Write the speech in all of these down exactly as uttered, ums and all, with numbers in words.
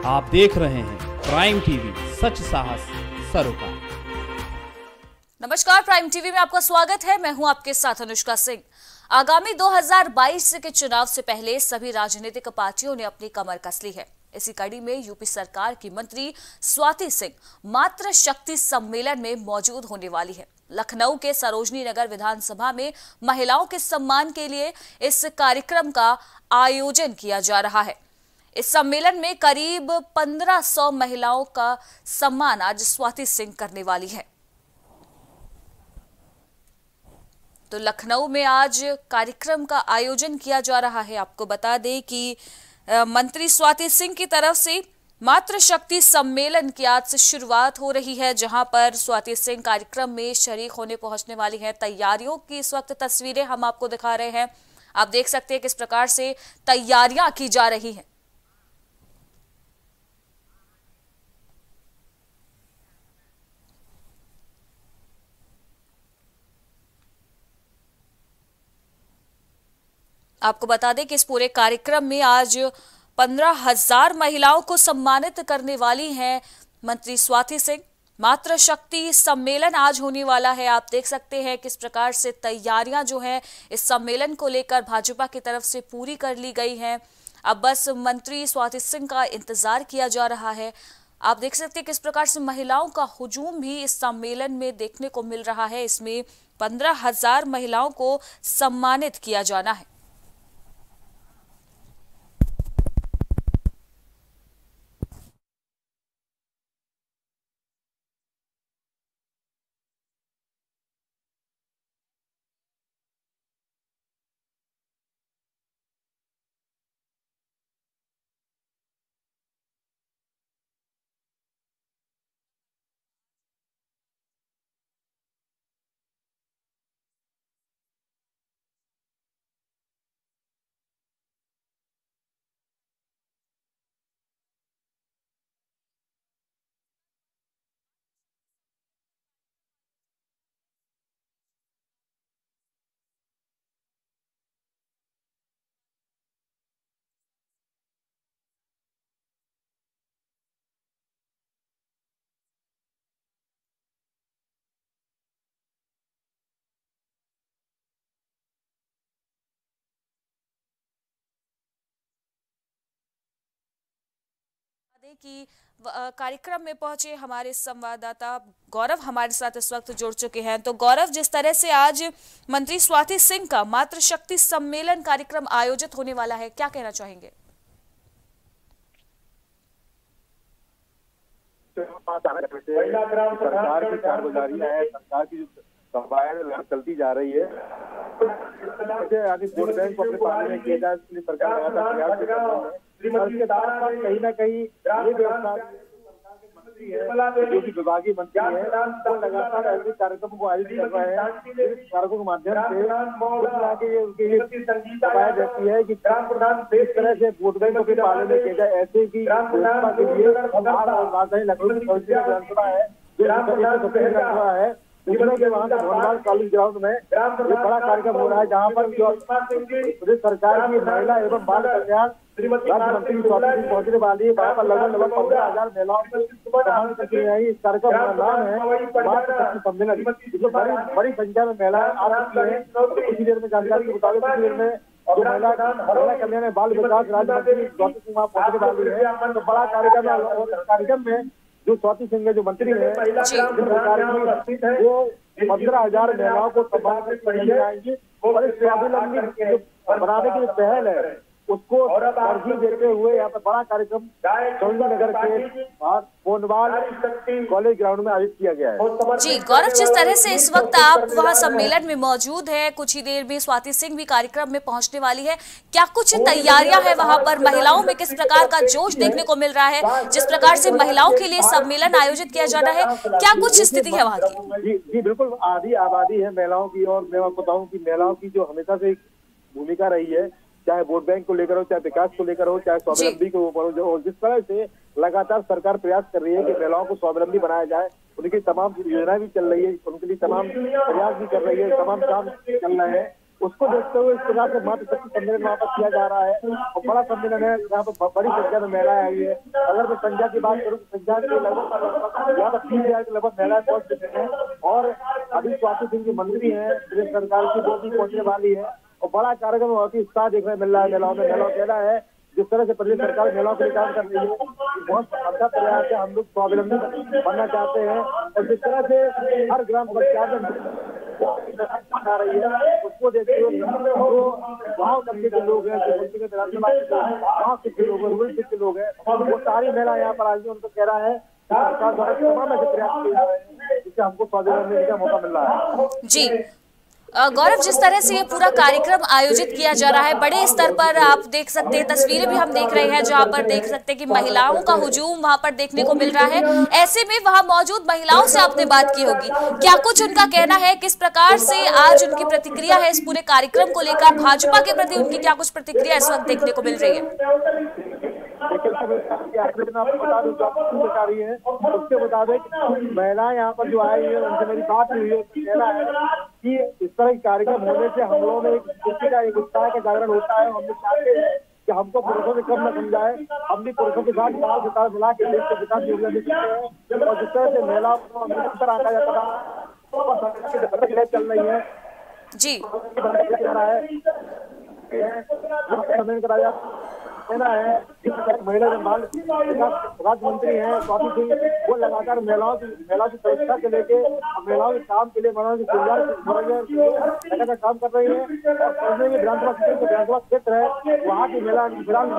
आप देख रहे हैं प्राइम टीवी, सच साहस सरोकार। नमस्कार, प्राइम टीवी में आपका स्वागत है। मैं हूं आपके साथ अनुष्का सिंह। आगामी दो हज़ार बाईस के चुनाव से पहले सभी राजनीतिक पार्टियों ने अपनी कमर कस ली है। इसी कड़ी में यूपी सरकार की मंत्री स्वाति सिंह मातृ शक्ति सम्मेलन में मौजूद होने वाली है। लखनऊ के सरोजनी नगर विधानसभा में महिलाओं के सम्मान के लिए इस कार्यक्रम का आयोजन किया जा रहा है। इस सम्मेलन में करीब पंद्रह सौ महिलाओं का सम्मान आज स्वाति सिंह करने वाली है। तो लखनऊ में आज कार्यक्रम का आयोजन किया जा रहा है। आपको बता दें कि मंत्री स्वाति सिंह की तरफ से मातृ शक्ति सम्मेलन की आज से शुरुआत हो रही है, जहां पर स्वाति सिंह कार्यक्रम में शरीक होने पहुंचने वाली हैं। तैयारियों की इस वक्त तस्वीरें हम आपको दिखा रहे हैं। आप देख सकते हैं किस प्रकार से तैयारियां की जा रही हैं। आपको बता दें कि इस पूरे कार्यक्रम में आज पंद्रह हजार महिलाओं को सम्मानित करने वाली हैं मंत्री स्वाति सिंह। मातृ शक्ति सम्मेलन आज होने वाला है। आप देख सकते हैं किस प्रकार से तैयारियां जो हैं इस सम्मेलन को लेकर भाजपा की तरफ से पूरी कर ली गई हैं। अब बस मंत्री स्वाति सिंह का इंतजार किया जा रहा है। आप देख सकते हैं किस प्रकार से महिलाओं का हुजूम भी इस सम्मेलन में देखने को मिल रहा है। इसमें पंद्रह हजार महिलाओं को सम्मानित किया जाना है। कि कार्यक्रम में पहुंचे हमारे संवाददाता गौरव हमारे साथ इस वक्त जुड़ चुके हैं। तो गौरव, जिस तरह से आज मंत्री स्वाति सिंह का मातृ शक्ति सम्मेलन कार्यक्रम आयोजित होने वाला है, क्या कहना चाहेंगे? सरकार की कारगुजारियां है, सरकार की जो सभाएं चलती जा रही है, वोट बैंक को अपने पाले में किया जाए, इसलिए सरकार लगातार प्रयास कर रही है। इसके साथ साथ कहीं ना कहीं ये व्यवस्था मंत्री है, जो कि विभागीय मंत्री है, वो लगातार ऐसे कार्यक्रमों को आयोजित कर रहे हैं। कार्यक्रमों के माध्यम से उनके लिए सभाएं रहती है कि इस तरह से वोट बैंक के पाले में किया जाए। ऐसे की व्यवस्था के लिए राजधानी लखनऊ विधानसभा है जो है उसमें के वहाँ भोनवाल कॉलेज ग्राउंड में ये बड़ा कार्यक्रम हो रहा है, जहाँ पर प्रदेश सरकार की महिला एवं बाल कल्याण राज्य मंत्री स्वाति सिंह पहुंचने वाली है। वहाँ पर लगभग लगभग पंद्रह हजार महिलाओं को सम्मान करके आई। इस कार्यक्रम का नाम है मातृ शक्ति सम्मेलन, जिसमें बड़ी बड़ी संख्या में महिलाएं आ रही है। कुछ देर में जानकारी के मुताबिक कुछ देर में जो महिला महिला कल्याण में बाल विकास राज्य मंत्री स्वाति सिंह वहाँ पहुंचने वाली है। तो बड़ा कार्यक्रम कार्यक्रम में जो स्वाति सिंह जो मंत्री है सरकार की, वो पंद्रह हजार महिलाओं को सम्मान आएंगी और इस स्वावलंबी बनाने की जो पहल है उसको तरजीह देते हुए यहाँ पर बड़ा कार्यक्रम सरोजनी नगर के भोनवाल कॉलेज ग्राउंड में आयोजित किया गया है। जी गौरव, जिस तरह से इस वक्त आप वहाँ सम्मेलन में मौजूद हैं, कुछ ही देर में स्वाति सिंह भी कार्यक्रम में पहुंचने वाली है, क्या कुछ तैयारियां हैं वहाँ पर? महिलाओं में किस प्रकार का जोश देखने को मिल रहा है? जिस प्रकार से महिलाओं के लिए सम्मेलन आयोजित किया जाना है, क्या कुछ स्थिति है वहाँ की? जी जी बिल्कुल, आधी आबादी है महिलाओं की, और मैं आपको बताऊँ की महिलाओं की जो हमेशा से भूमिका रही है, चाहे वोट बैंक को लेकर हो, चाहे विकास को लेकर हो, चाहे स्वावलंबी को ऊपर हो, और जिस तरह से लगातार सरकार प्रयास कर रही है कि महिलाओं को स्वावलंबी बनाया जाए, उनकी तमाम योजनाएं भी चल रही है, उनके लिए तमाम प्रयास भी कर रही है, तमाम काम चल रहे हैं। उसको देखते हुए इस प्रकार से मातृशक्ति सम्मेलन वहाँ पर किया जा रहा है और बड़ा सम्मेलन है। यहाँ पर बड़ी संख्या में महिलाएं आई है। अगर मैं संख्या की बात करूँ तो संख्या के लगभग यहाँ पर तीन हजार के लगभग महिलाएं पहुंच चुके हैं और अभी स्वाति सिंह की मंत्री है प्रदेश सरकार की, वो भी पहुंचने वाली है और बड़ा कार्यक्रम बहुत ही उत्साह देखने मिल रहा है महिलाओं में। महिलाओं कहना है जिस तरह से प्रदेश सरकार महिलाओं के लिए काम कर रही है, बहुत अच्छा प्रयास है। हम लोग स्वावलंबी बनना चाहते हैं और जिस तरह से हर ग्राम पंचायत बना रही है उसको देखते हुए जो गाँव तबके के लोग हैं, गाँव के लोग हैं, रूरल के लोग हैं, वो सारी महिला यहाँ पर आई है। उनको कह रहा है सरकार द्वारा तमाम ऐसे प्रयास किए जा रहे हैं जिससे हमको स्वावलंबी का मौका मिल रहा है। जी गौरव, जिस तरह से ये पूरा कार्यक्रम आयोजित किया जा रहा है बड़े स्तर पर, आप देख सकते हैं तस्वीरें भी हम देख रहे हैं जहां पर देख सकते हैं कि महिलाओं का हुजूम वहां पर देखने को मिल रहा है। ऐसे में वहां मौजूद महिलाओं से आपने बात की होगी, क्या कुछ उनका कहना है, किस प्रकार से आज उनकी प्रतिक्रिया है इस पूरे कार्यक्रम को लेकर, भाजपा के प्रति उनकी क्या कुछ प्रतिक्रिया इस वक्त देखने को मिल रही है? आपको बता दूं बता रही है उसके मुताबिक महिलाएं यहाँ पर जो आई है उनसे मेरी बात हुई है, कहना है कि इस तरह के कार्यक्रम होने से हम लोगों में एक खुशी का एक उत्साह का जागरण होता है। हम लोग चाहते हैं कि हमको पुरुषों से कम न समझाए, हम भी पुरुषों के साथ ताल से ताल मिला के देश के विकास योजना दे सकते हैं। और जिस तरह से महिलाओं को अंतर आता जाता था चल रही है जी कराया कहना है महिला बाल राज्य मंत्री हैं स्वाति सिंह, वो लगातार महिलाओं की महिलाओं की सुरक्षा के लेके महिलाओं के काम के लिए महिलाओं की लगातार काम कर रही है। और विधानसभा विधानसभा क्षेत्र है वहाँ की महिला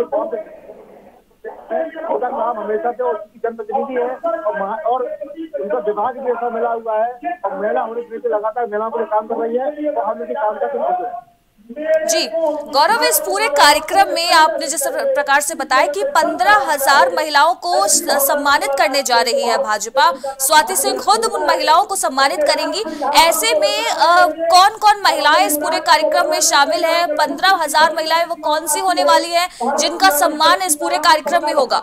नाम हमेशा से उसकी जनप्रतिनिधि है और उनका विभाग भी ऐसा मिला हुआ है और महिला होने के लिए लगातार महिलाओं के लिए काम कर रही है और हम उनकी काम का जी गौरव, इस पूरे कार्यक्रम में आपने जिस प्रकार से बताया कि पंद्रह हजार महिलाओं को सम्मानित करने जा रही है भाजपा, स्वाति सिंह खुद उन महिलाओं को सम्मानित करेंगी। ऐसे में आ, कौन कौन महिलाएं इस पूरे कार्यक्रम में शामिल है? पंद्रह हजार महिलाएं वो कौन सी होने वाली है जिनका सम्मान इस पूरे कार्यक्रम में होगा?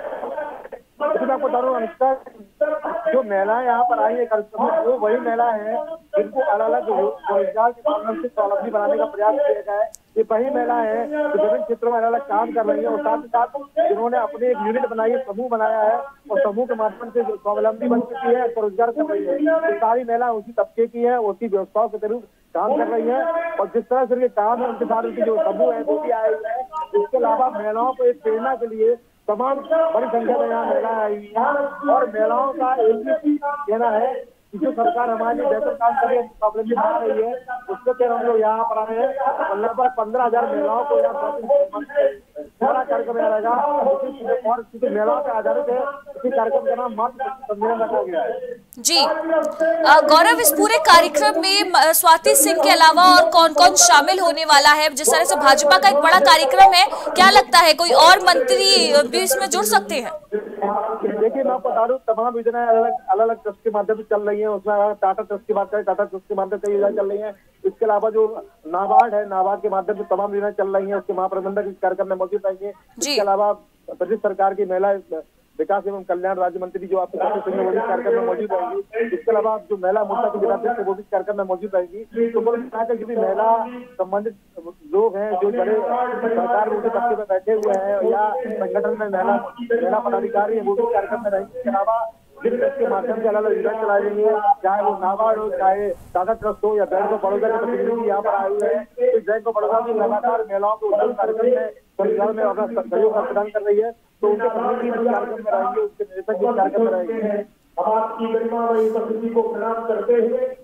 आपको बता दूं अनुष्का, जो महिलाएं यहाँ पर आई है कार्यक्रम में वो वही महिलाएं हैं जिनको अलग अलग रोजगार के माध्यम से स्वावलंबी बनाने का प्रयास किया गया है। ये वही महिलाएं हैं जो विभिन्न क्षेत्रों में अलग अलग काम कर रही है और साथ ही साथ जिन्होंने अपने एक यूनिट बनाई है, समूह बनाया है और समूह के माध्यम से स्वावलंबी बन चुकी है, स्वरोजगार कर रही है। ये सारी महिलाएं उसी तबके की है, उसी व्यवस्थाओं के तहत काम कर रही है और जिस तरह से उनके काम है उनके साथ उनकी जो समूह है वो भी आए हुए हैं। इसके अलावा महिलाओं को एक प्रेरणा के लिए तमाम बड़ी संख्या में यहाँ महिलाएं आई हुई हैं और महिलाओं का एक ही कहना है कि जो सरकार हमारे लिए बेहतर काम कर रही है, स्वावलंबी बना रही है, उसके तहत हम लोग यहाँ पर आए हैं और लगभग पंद्रह हजार महिलाओं को यहाँ बड़ा कार्यक्रम रहेगा और क्योंकि महिलाओं पे आधारित है इसी कार्यक्रम का नाम मातृ सम्मेलन रखा गया है। जी गौरव, इस पूरे कार्यक्रम में स्वाति सिंह के अलावा और कौन कौन शामिल होने वाला है? जिस तरह से भाजपा का एक बड़ा कार्यक्रम है, क्या लगता है कोई और मंत्री भी इसमें जुड़ सकते हैं? देखिए मैं आपको बता दूं तमाम योजनाएं अलग अलग अलग ट्रस्ट के माध्यम से चल रही है। उसमें टाटा ट्रस्ट की बात करें, टाटा ट्रस्ट के माध्यम से योजनाएं चल रही है। इसके अलावा जो नाबार्ड है, नाबार्ड के माध्यम से तमाम योजनाएं चल रही है। उसके महाप्रबंधक इस कार्यक्रम में मौजूद रहेंगे। इसके अलावा प्रदेश सरकार की महिला विकास एवं कल्याण राज्य मंत्री जो आपके वो भी कार्यक्रम में मौजूद रहेंगी। इसके अलावा जो महिला मोर्चा की विधायक वो भी कार्यक्रम में मौजूद रहेंगी। तो बोल जो भी महिला संबंधित लोग हैं जो बड़े सरकार उनके तबके में बैठे हुए हैं या संगठन में महिला महिला पदाधिकारी है वो भी कार्यक्रम में रहेंगे। इसके अलावा जिस ट्रस्ट के माध्यम से अलग अलग योजना चलाई रही है, चाहे वो नाबार्ड हो, चाहे टाटा ट्रस्ट हो या बैंक ऑफ बड़ौदा के प्रतिनिधि यहाँ पर आए हुए हैं। तो बैंक ऑफ बड़ौदा भी लगातार महिलाओं को उद्योग कार्यक्रम में रोजगार में अपना सहयोग प्रदान कर रही है। तो उनके प्रतिनिधि कार्यक्रम में रहेंगे, उसके निदेशक भी कार्यक्रम में रहेंगे। आपकी गरिमा व उपस्थिति को प्रणाम करते हुए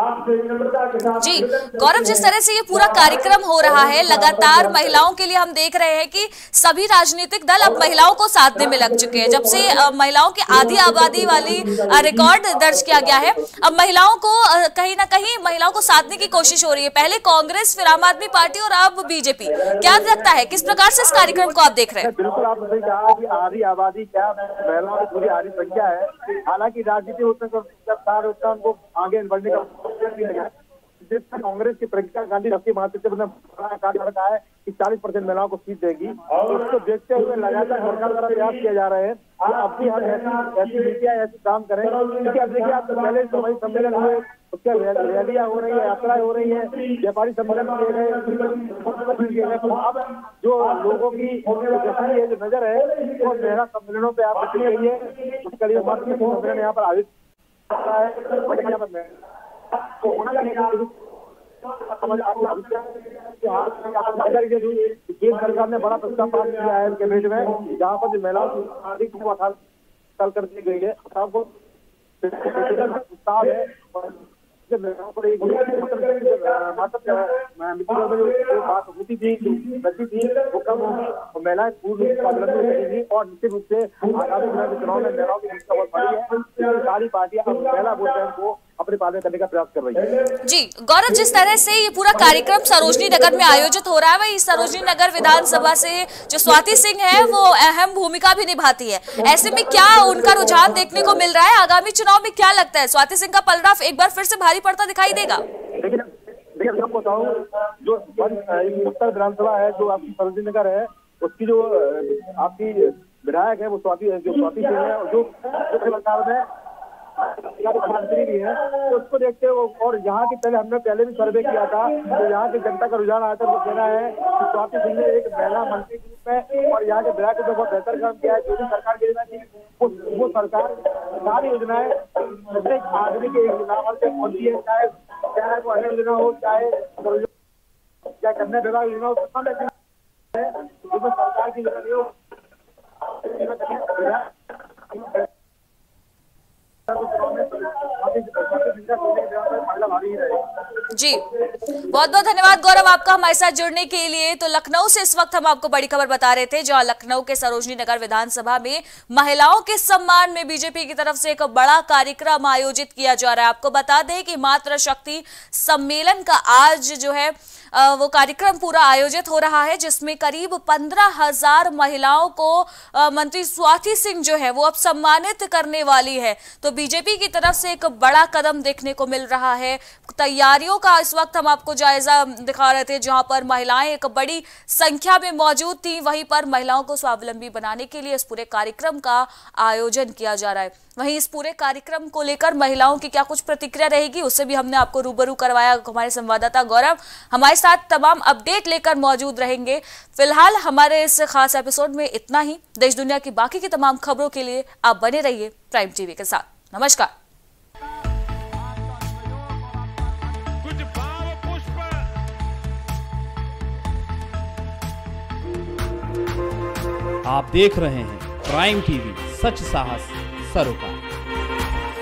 जी गौरव, जिस तरह से ये पूरा कार्यक्रम हो रहा है लगातार महिलाओं के लिए हम देख रहे हैं कि सभी राजनीतिक दल अब महिलाओं को साधने में लग चुके हैं। जब से महिलाओं की आधी आबादी वाली रिकॉर्ड दर्ज किया गया है, अब महिलाओं को कहीं ना कहीं महिलाओं को साधने की कोशिश हो रही है। पहले कांग्रेस, फिर आम आदमी पार्टी और अब बीजेपी। क्या लगता है किस प्रकार से इस कार्यक्रम को आप देख रहे हैं? बिल्कुल आपने कहा कि आधी आबादी क्या महिलाओं की पूरी आधी संख्या है। हालांकि राजनीति उतना उनको आगे बढ़ने का जिस पर कांग्रेस की प्रियंका गांधी राष्ट्रीय महासचिव ने बड़ा कार्ड रखा है कि चालीस परसेंट महिलाओं को सीट देगी, उसको देखते हुए लगातार सरकार द्वारा प्रयास किए जा रहे हैं कि अब भी हम ऐसी ऐसी नीतियां ऐसे काम करें। क्योंकि अब देखिए, आप पहले सभी सम्मेलन हुए, उसके रैलियां हो रही है, यात्राएं हो रही है, व्यापारी सम्मेलन किए गए, अब जो लोगों की है जो नजर है वो महिला सम्मेलनों पे आप देखी गई है। उसके लिए सम्मेलन यहाँ पर आयोजित केंद्र सरकार ने बड़ा प्रस्ताव पास किया है कैबिनेट में, जहाँ पर जो महिलाओं की आर्थिक अठारह साल कर दी गई है। आपको प्रस्ताव है बात होती थी बची थी वो कम होगी, महिलाएं पूर्ण स्वावलंबी रहेंगी और निश्चित रूप से आगामी चुनाव में महिलाओं की भूमिका बहुत बड़ी है। सारी पार्टियां अब महिला वोट बैंक को अपने पाले करने का प्रयास कर रही है। जी गौरव, जिस तरह से ये पूरा कार्यक्रम सरोजनी नगर में आयोजित हो रहा है, वही सरोजनी नगर विधानसभा से जो स्वाति सिंह है वो अहम भूमिका भी निभाती है। ऐसे में क्या उनका रुझान देखने को मिल रहा है? आगामी चुनाव में क्या लगता है, स्वाति सिंह का पलड़ा एक बार फिर से भारी पड़ता दिखाई देगा? लेकिन देखिए, मैं आपको बताऊं, जो उत्तर विधानसभा है जो आपकी सरोजनी नगर है, उसकी जो आपकी विधायक है वो स्वाति जो स्वाति सिंह है, जो सरकार में मंत्री भी है, तो उसको देखते हो। और यहाँ की पहले हमने पहले भी सर्वे किया था, तो यहाँ की जनता का रुझान आता है, वो कहना है कि स्वाति सिंह ने एक महिला मंत्री के रूप में और यहाँ के विधायक ने बहुत बेहतर काम किया है। जो भी सरकार की योजना थी वो वो सरकार सारी योजनाएं प्रत्येक आदमी के लाभ से पहुंची है, चाहे चाहे वो अन्य योजना हो, चाहे चाहे कन्या विभाग योजना हो, सरकार की योजना जी बहुत बहुत धन्यवाद गौरव आपका हमारे साथ जुड़ने के लिए। तो लखनऊ से इस वक्त हम आपको बड़ी खबर बता रहे थे, जहां लखनऊ के सरोजनी नगर विधानसभा में महिलाओं के सम्मान में बीजेपी की तरफ से एक बड़ा कार्यक्रम आयोजित किया जा रहा है। आपको बता दें कि मातृ शक्ति सम्मेलन का आज जो है वो कार्यक्रम पूरा आयोजित हो रहा है, जिसमें करीब पंद्रह हजार महिलाओं को मंत्री स्वाति सिंह जो है वो अब सम्मानित करने वाली है। तो बीजेपी की तरफ से एक बड़ा कदम देखने को मिल रहा है। तैयारियों का इस वक्त हम आपको जायजा दिखा रहे थे, जहां पर महिलाएं एक बड़ी संख्या में मौजूद थी। वहीं पर महिलाओं को स्वावलंबी बनाने के लिए इस पूरे कार्यक्रम का आयोजन किया जा रहा है। वहीं इस पूरे कार्यक्रम को लेकर महिलाओं की क्या कुछ प्रतिक्रिया रहेगी, उससे भी हमने आपको रूबरू करवाया। हमारे संवाददाता गौरव हमारे साथ तमाम अपडेट लेकर मौजूद रहेंगे। फिलहाल हमारे इस खास एपिसोड में इतना ही। देश दुनिया की बाकी की तमाम खबरों के लिए आप बने रहिए प्राइम टीवी के साथ। नमस्कार। आप देख रहे हैं प्राइम टीवी, सच साहस सरोकार।